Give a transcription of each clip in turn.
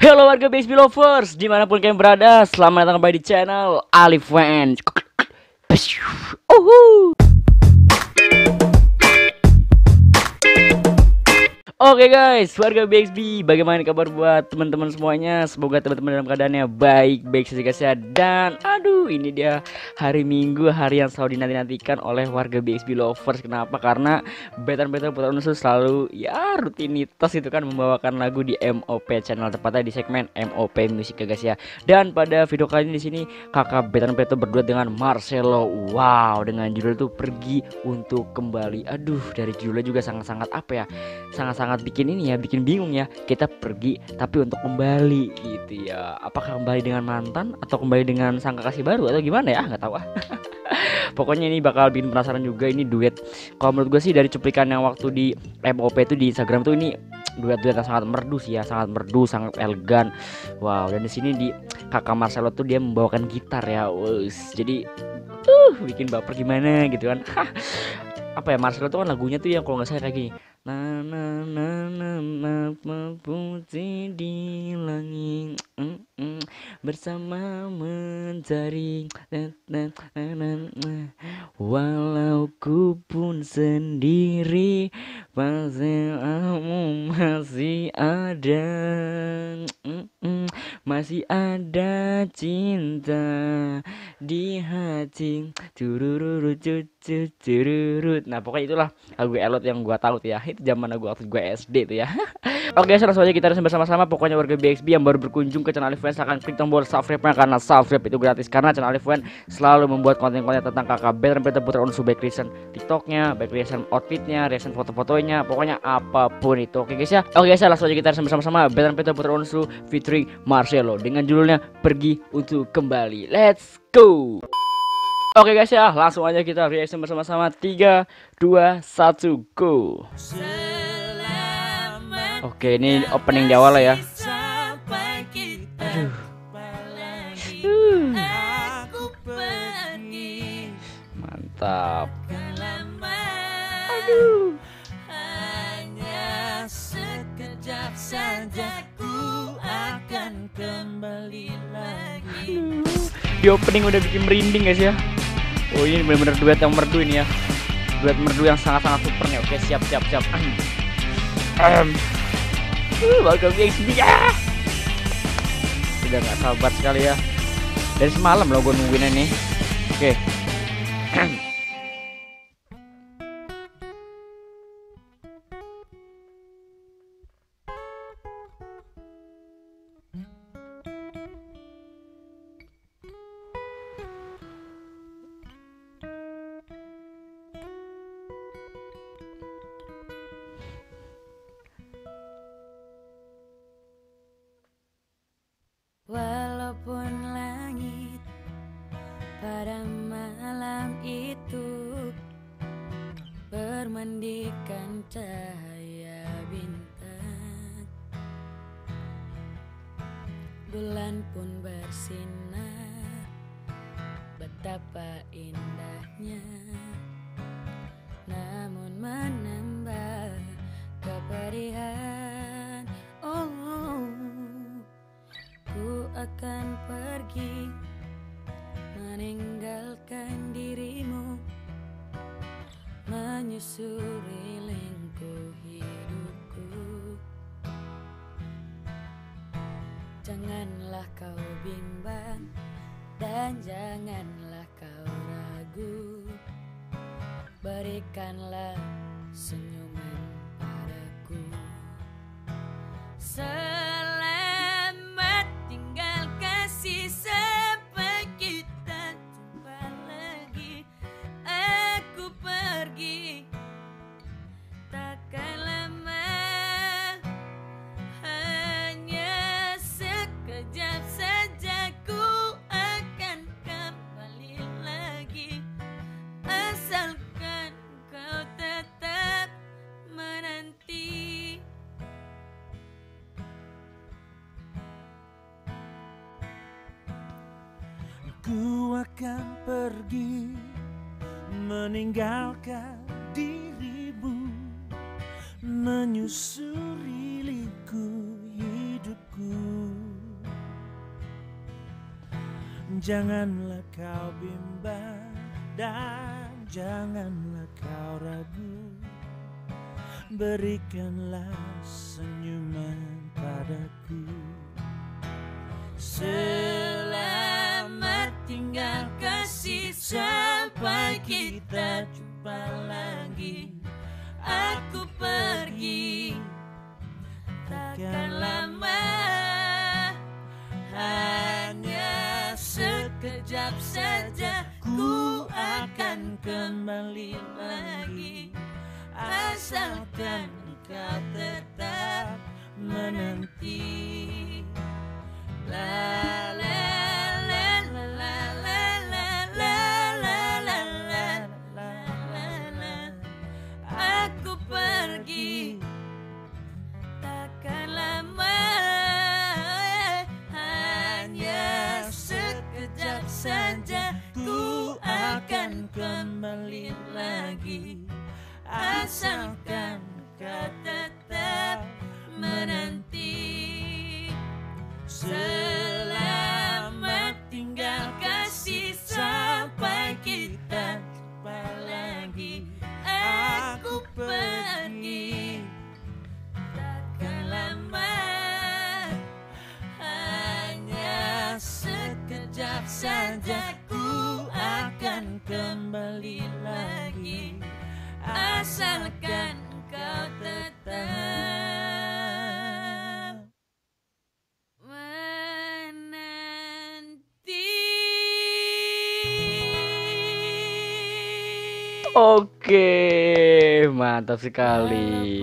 Halo warga BXB Lovers, dimanapun kalian berada, selamat datang kembali di channel Alif Fans. Oke guys, warga BXB, bagaimana kabar buat teman-teman semuanya? Semoga teman-teman dalam keadaannya baik-baik saja guys ya. Dan aduh, ini dia hari Minggu, hari yang selalu dinanti-nantikan oleh warga BXB Lovers. Kenapa? Karena Betan-Betan Putra Unsur selalu ya rutinitas itu kan membawakan lagu di MOP channel, tepatnya di segmen MOP Musik ya guys ya. Dan pada video kali ini di sini kakak Betan-Betan berdua dengan Marcelo. Wow, dengan judul itu Pergi Untuk Kembali. Aduh, dari judulnya juga sangat-sangat apa ya? Sangat-sangat bikin ini ya, bikin bingung ya. Kita pergi tapi untuk kembali gitu ya. Apakah kembali dengan mantan atau kembali dengan sang kekasih baru atau gimana ya? Nggak tahu ah. Pokoknya ini bakal bikin penasaran juga, ini duet. Kalau menurut gue sih dari cuplikan yang waktu di MOP itu di Instagram tuh ini duet-duet yang sangat merdu sih ya, sangat merdu, sangat elegan. Wow, dan di sini di kakak Marcelo tuh dia membawakan gitar ya. Jadi bikin baper gimana gitu kan. Apa ya, Marcelo tuh kan lagunya tuh yang kalau nggak salah kayak gini. Putih di langit bersama mencari walau ku pun sendiri pasti kamu masih ada, masih ada cinta di hati tururut tururut. Nah pokoknya itulah lagu Elot yang gua tahu tuh ya, itu zaman lagu waktu gua SD tuh ya. Oke, langsung aja kita bersama-sama. Pokoknya warga BXB yang baru berkunjung ke channel Alif Fans akan klik tombol subscribe-nya, karena subscribe itu gratis. Karena channel Alif Fans selalu membuat konten-konten tentang kakak Betan-Betan Putra Unsur, baik reaction TikToknya, baik reaction outfitnya, reaction foto-fotonya, pokoknya apapun itu. Oke guys ya. Oke guys ya, langsung aja kita bersama-sama Betan-Betan Putra Unsur featuring Marcelo dengan judulnya Pergi Untuk Kembali. Let's go. Oke guys ya, langsung aja kita reaction bersama-sama. 3, 2, 1, go. Oke, ini opening di awal lah ya. Aduh. Mantap. Aduh. Hanya sekejap saja ku akan kembali lagi. Di opening udah bikin merinding guys ya. Oh, ini benar-benar duet yang merdu ini ya. Duet merdu yang sangat-sangat super nih. Oke, siap. Welcome BXB ya. Udah nggak sabar sekali ya. Dari semalam loh gue nungguin ini. Oke. Walaupun langit pada malam itu bermandikan cahaya bintang, bulan pun bersinar, betapa indahnya, namun menambah kepedihan. Ku akan pergi meninggalkan dirimu, menyusuri lingkup hidupku. Janganlah kau bimbang dan janganlah kau ragu, berikanlah senyuman padaku. Selamat tinggal kasih, sampai kita jumpa lagi. Aku pergi takkan lama, hanya sekejap saja ku akan kembali lagi, asalkan kau tetap menanti. Ku akan pergi meninggalkan dirimu, menyusuri liku hidupku. Janganlah kau bimbang dan janganlah kau ragu. Berikanlah senyuman padaku. Selamat tinggal kasih sampai kita jumpa lagi. Aku pergi takkan lama, hanya sekejap saja ku akan kembali lagi. Asalkan kau tetap menanti. La la la la la la la la la la la la la. Aku pergi takkan lama, hanya sekejap saja ku akan kembali lagi. Asalkan kau tetap menanti. Selamat tinggal kasih sampai kita jumpa lagi. Aku pergi takkan lama, hanya sekejap saja ku akan kembali lagi. Asalkan kau tetap menanti. Oke, mantap sekali.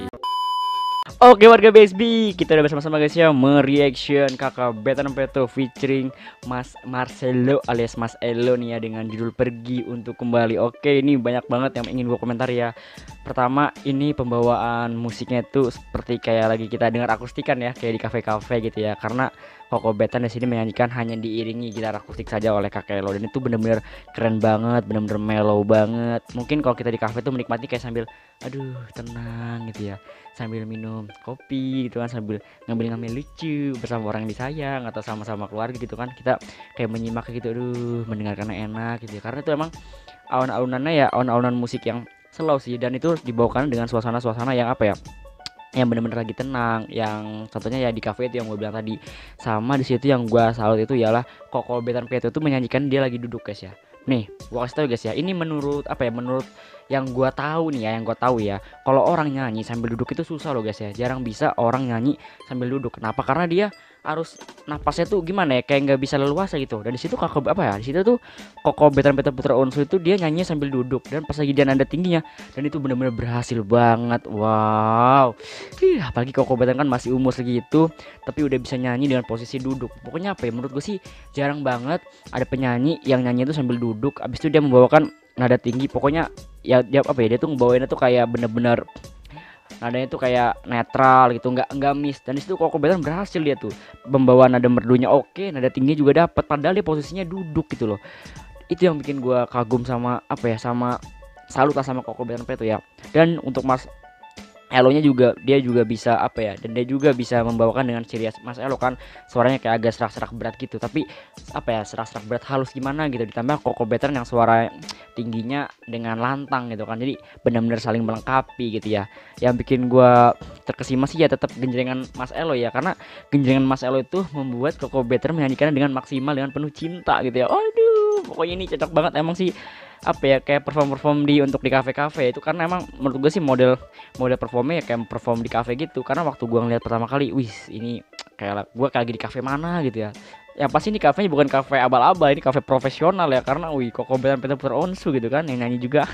Oke warga BSB, kita udah bersama-sama guys ya mereaction kakak Betan Peto featuring Mas Marcelo alias Mas Elo nih ya dengan judul Pergi Untuk Kembali. Oke, ini banyak banget yang ingin gue komentar ya. Pertama, ini pembawaan musiknya tuh seperti kayak lagi kita dengar akustikan ya, kayak di kafe-kafe gitu ya. Karena Koko Betan di sini menyanyikan hanya diiringi gitar akustik saja oleh Kakek Elo, dan itu bener-bener keren banget, bener-bener mellow banget. Mungkin kalau kita di kafe tuh menikmati kayak sambil aduh tenang gitu ya, sambil minum kopi gitu kan, sambil ngambil lucu bersama orang yang disayang atau sama-sama keluarga gitu kan, kita kayak menyimak gitu, aduh mendengarkannya enak gitu ya. Karena itu emang alun-alunannya ya alun-alunan musik yang slow sih, dan itu dibawakan dengan suasana-suasana yang apa ya, yang bener-bener lagi tenang, yang contohnya ya di cafe itu yang gue bilang tadi. Sama di situ yang gue salut itu ialah Koko Betan Peto itu menyanyikan dia lagi duduk guys ya. Nih, gue kasih tau guys ya, ini menurut apa ya, menurut yang gue tahu nih ya, yang gue tahu ya, kalau orang nyanyi sambil duduk itu susah loh guys ya, jarang bisa orang nyanyi sambil duduk. Kenapa? Karena dia harus napasnya tuh gimana ya, kayak nggak bisa leluasa gitu. Dan di situ kakak apa ya, di situ tuh Koko Betan Peto Putra Onsu itu dia nyanyi sambil duduk, dan pas lagi dia nada tingginya, dan itu benar-benar berhasil banget. Wow, apalagi Koko Betan kan masih umur segitu tapi udah bisa nyanyi dengan posisi duduk. Pokoknya apa ya, menurut gue sih jarang banget ada penyanyi yang nyanyi itu sambil duduk, abis itu dia membawakan nada tinggi. Pokoknya ya dia apa ya, dia tuh ngebawainnya tuh kayak bener-bener nadanya tuh kayak netral gitu, nggak miss. Dan disitu Koko Betan berhasil, dia tuh membawa nada merdunya oke, nada tingginya juga dapat, padahal dia posisinya duduk gitu loh. Itu yang bikin gua kagum sama apa ya, sama salut lah sama Koko Betan Peto ya. Dan untuk Mas Elonya juga, dia juga bisa apa ya, dan dia juga bisa membawakan dengan ciri khas Mas Elo kan, suaranya kayak agak serak-serak berat gitu, tapi apa ya, serak-serak berat halus gimana gitu, ditambah Koko Betan yang suara tingginya dengan lantang gitu kan, jadi benar-benar saling melengkapi gitu ya. Yang bikin gua terkesima sih ya tetap genjrengan Mas Elo ya, karena genjrengan Mas Elo itu membuat Koko Betan menyanyikannya dengan maksimal, dengan penuh cinta gitu ya. Aduh, pokoknya ini cocok banget emang sih, apa ya, kayak perform di untuk di kafe-kafe itu, karena emang menurut gue sih model performnya ya kayak perform di kafe gitu. Karena waktu gue ngeliat pertama kali, wih ini kayak gue kayak lagi di kafe mana gitu ya. Yang pasti ini kafenya bukan kafe abal-abal, ini kafe profesional ya, karena wih Koko Betan Peto Putra Onsu gitu kan yang nyanyi juga.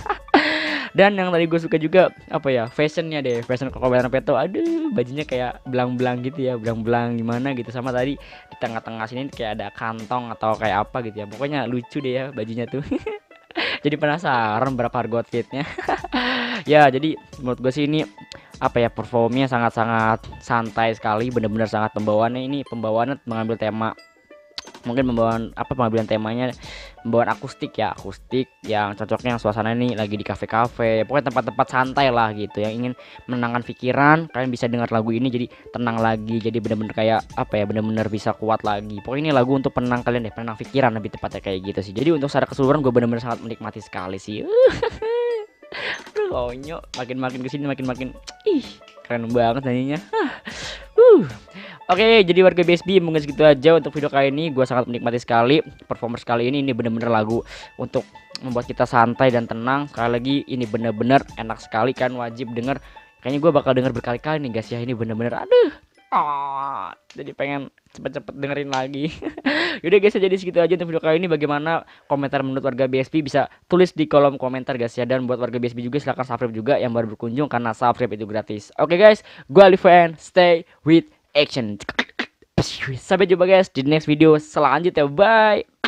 Dan yang tadi gue suka juga apa ya, fashionnya deh, fashion Koko Betan Peto, aduh bajunya kayak belang-belang gitu ya, belang-belang gimana gitu. Sama tadi di tengah-tengah sini kayak ada kantong atau kayak apa gitu ya, pokoknya lucu deh ya bajunya tuh. Jadi penasaran berapa harga outfitnya. Ya jadi menurut gue sih ini apa ya, performnya sangat-sangat santai sekali, bener-bener sangat pembawaannya mengambil tema mungkin membawa apa pengambilan temanya membawa akustik yang cocoknya yang suasana ini lagi di kafe-kafe, pokoknya tempat-tempat santai lah gitu yang ingin menenangkan pikiran. Kalian bisa dengar lagu ini jadi tenang lagi, jadi bener-bener kayak apa ya, bener-bener bisa kuat lagi. Pokoknya ini lagu untuk penenang kalian deh, penenang pikiran lebih tepatnya kayak gitu sih. Jadi untuk secara keseluruhan gue bener-bener sangat menikmati sekali sih. Aduh konyol, makin kesini makin ih keren banget nyanyinya. Oke, jadi warga BSB mungkin segitu aja untuk video kali ini. Gua sangat menikmati sekali performance kali ini. Ini bener-bener lagu untuk membuat kita santai dan tenang. Sekali lagi ini bener-bener enak sekali kan, wajib denger. Kayaknya gue bakal denger berkali-kali nih guys ya. Ini bener-bener aduh. Jadi pengen cepet-cepet dengerin lagi. Yaudah guys, jadi segitu aja untuk video kali ini. Bagaimana komentar menurut warga BSB bisa tulis di kolom komentar guys ya. Dan buat warga BSB juga silahkan subscribe juga yang baru berkunjung, karena subscribe itu gratis. Oke guys, gue Alivan, stay with action. Sampai jumpa guys di next video selanjutnya. Bye.